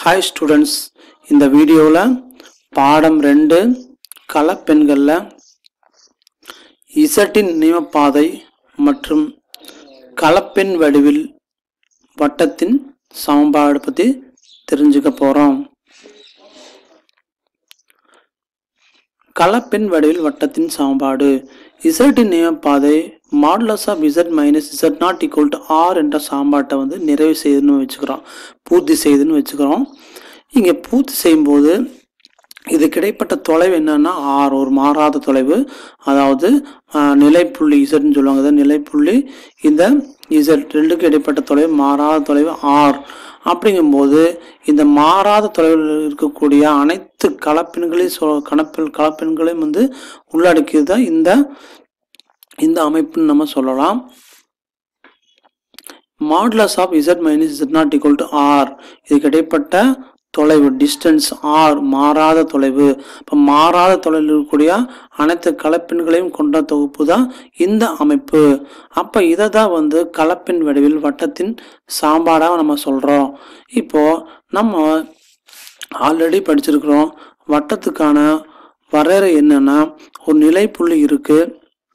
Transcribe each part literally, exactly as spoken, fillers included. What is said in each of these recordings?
Hi students, இந்த வீடியோல பாடம் ரெண்டு கலப்பெண்கள்ல இசட்டின் நியமப்பாதை மற்றும் கலப்பெண் வடிவில் வட்டத்தின் சமன்பாடு பத்தி தெரிஞ்சுக்க போறோம். கலப்பெண் வடிவில் வட்டத்தின் சமன்பாடு இசட்டின் நியமப்பாதை modulus of z minus z naught equal to R என்ற சமன்பாட்டை வந்து நிறைவு செய்துன்னு வச்சுக்கிறோம், பூர்த்தி செய்துன்னு வச்சுக்கிறோம். இங்கே பூர்த்தி செய்யும்போது இது கிடைப்பட்ட தொலைவு என்னன்னா ஆர், ஒரு மாறாத தொலைவு, அதாவது நிலைப்புள்ளி இசட்னு சொல்லுவாங்க. நிலைப்புள்ளி இந்த இசட் ரெண்டுக்கு இடைப்பட்ட தொலைவு மாறாத தொலைவு ஆர். அப்படிங்கும்போது இந்த மாறாத தொலைவில் இருக்கக்கூடிய அனைத்து கலப்பெண்களையும் சொ கணப்பெண் கலப்பெண்களையும் வந்து உள்ளடக்கியது தான் இந்த இந்த அமைப்புன்னு நம்ம சொல்லலாம். Modulus of z minus z naught equal to R, இதுக்கு இடைப்பட்ட தொலைவு டிஸ்டன்ஸ் ஆர், மாறாத தொலைவு. இப்போ மாறாத தொலைவில் இருக்கக்கூடிய அனைத்து கலப்பெண்களையும் கொண்ட தொகுப்பு தான் இந்த அமைப்பு. அப்போ இதை தான் வந்து கலப்பெண் வடிவில் வட்டத்தின் சாம்பாடாக நம்ம சொல்கிறோம். இப்போது நம்ம ஆல்ரெடி படிச்சிருக்கிறோம், வட்டத்துக்கான வரையறை என்னன்னா, ஒரு நிலைப்புள்ளி இருக்குது,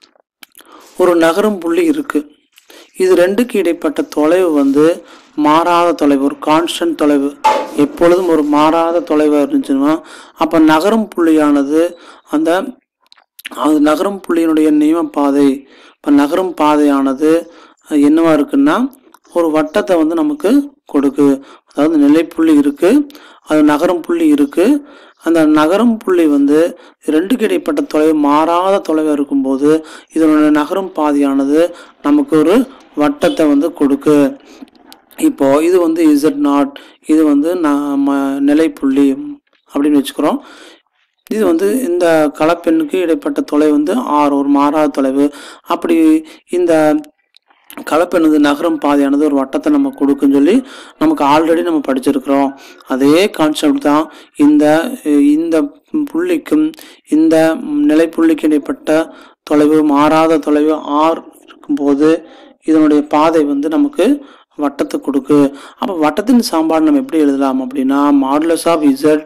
ஒரு நகரும் புள்ளி இருக்குது. இது ரெண்டுக்கு இடைப்பட்ட தொலைவு வந்து மாறாத தொலைவு, ஒரு கான்ஸ்டன்ட் தொலைவு. எப்பொழுதும் ஒரு மாறாத தொலைவாக இருந்துச்சுன்னா அப்போ நகரும் புள்ளியானது அந்த அது நகரும் புள்ளியினுடைய நியமப்பாதை, இப்போ நகரும் பாதையானது என்னவா இருக்குன்னா ஒரு வட்டத்தை வந்து நமக்கு கொடுக்கு. அதாவது நிலைப்புள்ளி இருக்குது, அது நகரும் புள்ளி இருக்குது. அந்த நகரும் புள்ளி வந்து ரெண்டுக்கு இடைப்பட்ட தொலைவு மாறாத தொலைவாக இருக்கும்போது இதனுடைய நகரும் பாதையானது நமக்கு ஒரு வட்டத்தை வந்து கொடுக்கு. இப்போ இது வந்து இசட் நாட், இது வந்து நம்ம நிலைப்புள்ளி அப்படின்னு வச்சுக்கிறோம். இது வந்து இந்த கலப்பெண்ணுக்கு இடைப்பட்ட தொலைவு வந்து ஆர், ஒரு மாறாத தொலைவு. அப்படி இந்த கலப்பெண் வந்து நகரும் பாதையானது ஒரு வட்டத்தை நம்ம கொடுக்குன்னு சொல்லி நமக்கு ஆல்ரெடி நம்ம படிச்சிருக்கிறோம். அதே கான்செப்ட் தான் இந்த இந்த புள்ளிக்கும் இந்த நிலைப்புள்ளிக்கு இடைப்பட்ட தொலைவு மாறாத தொலைவு ஆர் இருக்கும்போது இதனுடைய பாதை வந்து நமக்கு வட்டத்தை கொடுக்கு. அப்போ வட்டத்தின் சாம்பாடு நம்ம எப்படி எழுதலாம் அப்படின்னா, modulus of z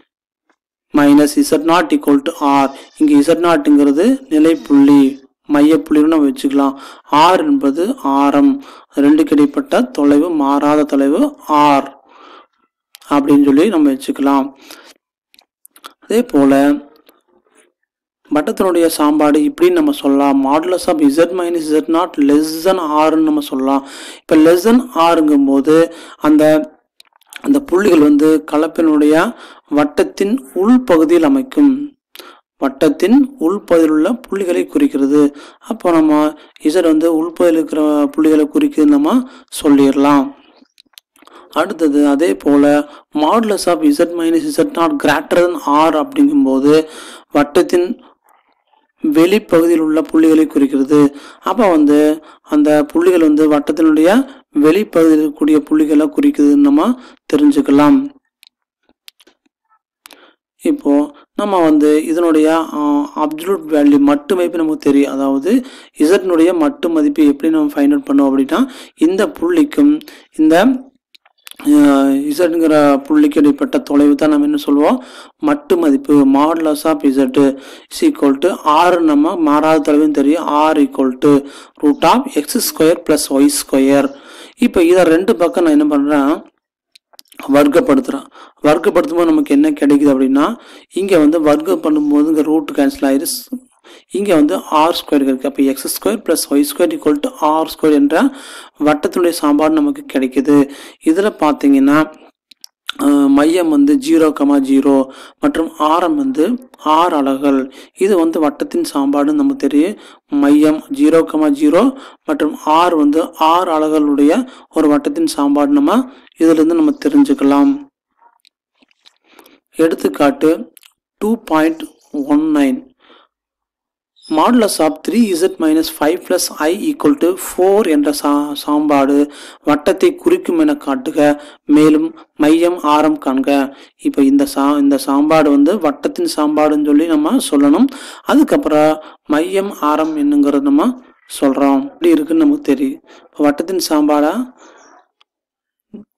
minus z naught equal to R. இங்கே இசட் நாட்டுங்கிறது நிலைப்புள்ளி, மையப்புள்ளின்னு நம்ம வச்சுக்கலாம். ஆர் என்பது ஆரம், ரெண்டுக்கு இடைப்பட்ட தொலைவு மாறாத தொலைவு ஆர் அப்படின்னு சொல்லி நம்ம வச்சுக்கலாம். அதே போல வட்டத்தினுடைய சாம்பாடு இப்படின்னு நம்ம சொல்லலாம், modulus of z minus z naught less than ஆர்ன்னு நம்ம சொல்லலாம். இப்போ லெஸ் தென் ஆருங்கும் போது அந்த அந்த புள்ளிகள் வந்து கலப்பெண்ணுடைய வட்டத்தின் உள்பகுதியில் அமைக்கும், வட்டத்தின் உள்பகுதியில் உள்ள புள்ளிகளை குறிக்கிறது. அப்போ நம்ம இசட் வந்து உள்பகுதியில் இருக்கிற புள்ளிகளை குறிக்கிறது நம்ம சொல்லிடலாம். அடுத்தது அதே போல modulus of z minus z naught greater than R அப்படிங்கும்போது வட்டத்தின் வெளிப்பகுதியில் உள்ள புள்ளிகளை குறிக்கிறது. அப்போ வந்து அந்த புள்ளிகள் வந்து வட்டத்தினுடைய வெளிப்பகுதியில் இருக்கக்கூடிய புள்ளிகளை குறிக்குதுன்னு நம்ம தெரிஞ்சுக்கலாம். இப்போ நம்ம வந்து இதனுடைய அப்சல்யூட் வேல்யூ மட்டு மதிப்பு நமக்கு தெரியும். அதாவது இசட்னுடைய மட்டு மதிப்பு எப்படி நம்ம ஃபைண்ட் அவுட் பண்ணோம் அப்படின்னா, இந்த புள்ளிக்கும் இந்த இசட்ங்கிற புள்ளிக்கு இடைப்பட்ட தொலைவு தான் நம்ம என்ன சொல்லுவோம், மட்டு மதிப்பு. Modulus of z is equal to R, நம்ம மாறாத தொலைவுன்னு தெரியும், R equal to root of x square plus y square. இப்போ இதை ரெண்டு பக்கம் நான் என்ன பண்ணுறேன், வர்க்கப்படுத்துகிறேன். வர்க்கப்படுத்தும் போது நமக்கு என்ன கிடைக்குது அப்படின்னா, இங்கே வந்து வர்க்கம் பண்ணும்போது இங்கே ரூட் கேன்சல் ஆயிடுச்சு, இங்கே வந்து ஆர் ஸ்கொயர் இருக்குது. அப்போ x square plus y square equal to R square என்ற வட்டத்தினுடைய சாம்பாடு நமக்கு கிடைக்குது. இதில் பார்த்தீங்கன்னா மையம் வந்து ஜீரோ கமா ஜீரோ மற்றும் ஆரம் வந்து ஆறு அலகுகள். இது வந்து வட்டத்தின் சாம்பாடுன்னு நமக்கு தெரியும். மையம் ஜீரோ கமா ஜீரோ மற்றும் ஆர் வந்து ஆறு அலகுகளுடைய ஒரு வட்டத்தின் சாம்பாடு நம்ம இதிலிருந்து நம்ம தெரிஞ்சுக்கலாம். எடுத்துக்காட்டு two point one nine. Modulus of three z minus five plus i equal to four என்ற சா சாம்பாடு வட்டத்தை குறிக்கும் என காட்டுக, மேலும் மையம் ஆரம் காண்க. இப்போ இந்த சா இந்த சாம்பாடு வந்து வட்டத்தின் சாம்பாடுன்னு சொல்லி நம்ம சொல்லணும். அதுக்கப்புறம் மையம் ஆரம் என்னங்கிறது நம்ம சொல்கிறோம். இப்படி இருக்குன்னு நமக்கு தெரியும். இப்போ வட்டத்தின் சாம்பாடா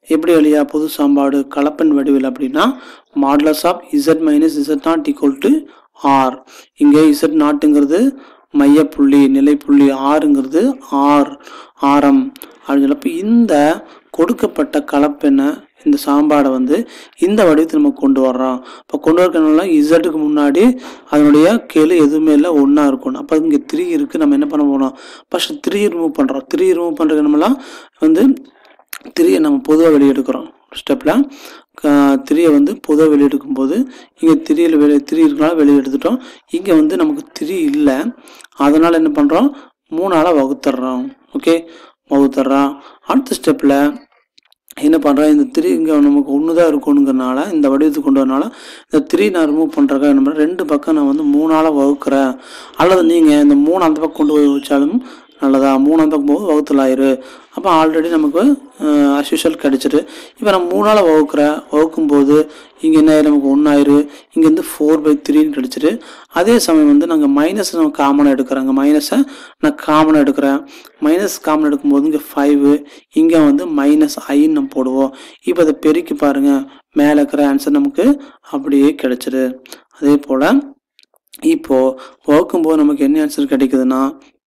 எப்படி வழியா பொது சாம்பாடு கலப்பெண் வடிவில் அப்படின்னா modulus of z minus z naught equal to R. இங்கே இசட் நாட்டுங்கிறது மையப்புள்ளி நிலைப்புள்ளி, ஆறுங்கிறது ஆர் ஆரம் அப்படின்னு சொல்லப்போ இந்த கொடுக்கப்பட்ட கலப்பெண்ணை இந்த சாம்பாடை வந்து இந்த வடிவத்தை நம்ம கொண்டு வர்றோம். இப்போ கொண்டு வரதுனால இசட்டுக்கு முன்னாடி அதனுடைய கெழு எதுவுமே இல்லை, ஒன்றா இருக்கணும். அப்போ இங்கே த்ரீ இருக்குது. நம்ம என்ன பண்ண போகிறோம், ஃபஸ்ட்டு த்ரீ ரிமூவ் பண்ணுறோம். த்ரீ ரிமூவ் பண்ணுறது நம்மளாம் வந்து த்ரீயை நம்ம பொதுவாக வெளியெடுக்கிறோம். ஸ்டெப்பில் த்ரீயை வந்து பொதுவாக வெளியெடுக்கும்போது இங்கே த்ரீயில் வெளியே த்ரீ இருக்கனால வெளியே எடுத்துட்டோம். இங்கே வந்து நமக்கு த்ரீ இல்லை, அதனால் என்ன பண்ணுறோம், மூணால் வகுத்துட்றோம். ஓகே, வகுத்துட்றோம். அடுத்த ஸ்டெப்பில் என்ன பண்ணுறேன், இந்த த்ரீ இங்கே நமக்கு ஒன்று தான் இருக்கணுங்கிறனால இந்த வடிவத்துக்கு கொண்டு வரனால இந்த த்ரீ நான் ரிமூவ் பண்ணுறக்கா என்ன பண்ணுறேன், ரெண்டு பக்கம் நான் வந்து மூணால் வகுக்கிறேன். அல்லது நீங்கள் இந்த மூணு அந்த பக்கம் கொண்டு போய் வச்சாலும் நல்லதா, மூணு அந்த பக்கம் போது வகுத்துல ஆயிரு. அப்போ ஆல்ரெடி நமக்கு அஸ்யூஷுவல் கிடச்சிரு. இப்போ நம்ம மூணால் வகுக்கிற வகுக்கும்போது இங்கே என்ன நமக்கு ஒன்றாயிரு, இங்கேருந்து ஃபோர் பை த்ரீன்னு கிடச்சிரு. அதே சமயம் வந்து நாங்கள் மைனஸ் நம்ம காமனாக எடுக்கிறோங்க, மைனஸை நான் காமனாக எடுக்கிறேன். மைனஸ் காமன் எடுக்கும்போது இங்கே ஃபைவு, இங்கே வந்து மைனஸ் ஐன்னு நம்ம போடுவோம். இப்போ அதை பெருக்கி பாருங்கள், மேலே இருக்கிற ஆன்சர் நமக்கு அப்படியே கிடச்சிரு. அதே போல் இப்போது வகுக்கும்போது நமக்கு என்ன ஆன்சர் கிடைக்குதுன்னா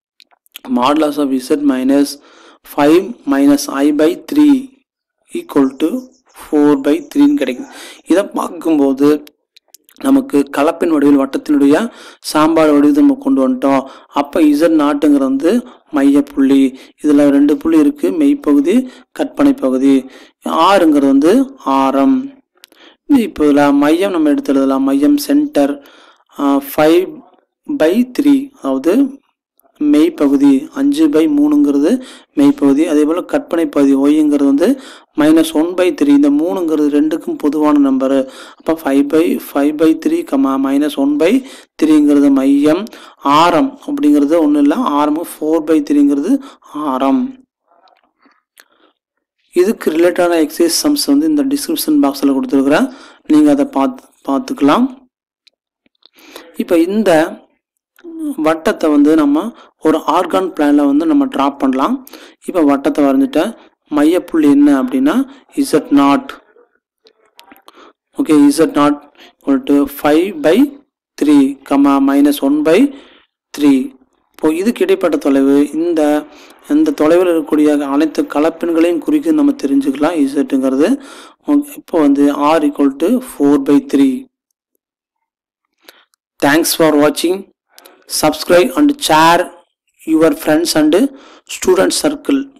modulus of z minus five minus I by three equal to four by three கிடைக்குது. இதை பார்க்கும்போது நமக்கு கலப்பின் வடிவில் வட்டத்தினுடைய சாம்பாடு வடிவத்தை நம்ம கொண்டு வந்துட்டோம். அப்போ இசட் நாட்டுங்கிறது வந்து மையப்புள்ளி, இதில் ரெண்டு புள்ளி இருக்குது, மெய்ப்பகுதி கற்பனை பகுதி. ஆறுங்கிறது வந்து ஆரம். இப்போ இதில் மையம் நம்ம எடுத்து எழுதலாம், மையம் சென்டர் ஃபைவ் பை த்ரீ, அதாவது மெய்ப்பகுதி அஞ்சு பை மூணுங்கிறது மெய்ப்பகுதி. அதே போல் கற்பனை பகுதி ஒய்ங்கிறது வந்து மைனஸ் ஒன் பை த்ரீ. இந்த மூணுங்கிறது ரெண்டுக்கும் பொதுவான நம்பரு. அப்போ five by five by three comma minus one by த்ரீங்கிறது மையம். ஆரம் அப்படிங்கிறது ஒன்றும் இல்லை, ஆரமும் ஃபோர் பை த்ரீங்கிறது ஆரம். இதுக்கு ரிலேட்டடான எக்ஸசைஸ் சம்ஸ் வந்து இந்த டிஸ்கிரிப்ஷன் பாக்ஸில் கொடுத்துருக்குறேன், நீங்கள் அதை பார்த்து பார்த்துக்கலாம். இப்போ இந்த வட்டத்தை வந்து நம்ம ஒரு ஆர்கான் பிளானில் வந்து நம்ம ட்ரா பண்ணலாம். இப்போ வட்டத்தை வரைஞ்சிட்ட மையப்புள்ளி என்ன அப்படின்னா z naught. Okay, z naught equal to five by three comma minus one by three. இப்போ இதுக்கு இடைப்பட்ட தொலைவு, இந்த இந்த தொலைவில் இருக்கக்கூடிய அனைத்து கலப்பெண்களையும் குறித்து நம்ம தெரிஞ்சுக்கலாம் இசட்டுங்கிறது. இப்போ வந்து r equal to four by three. Thanks for வாட்சிங். Subscribe and share your friends and student circle.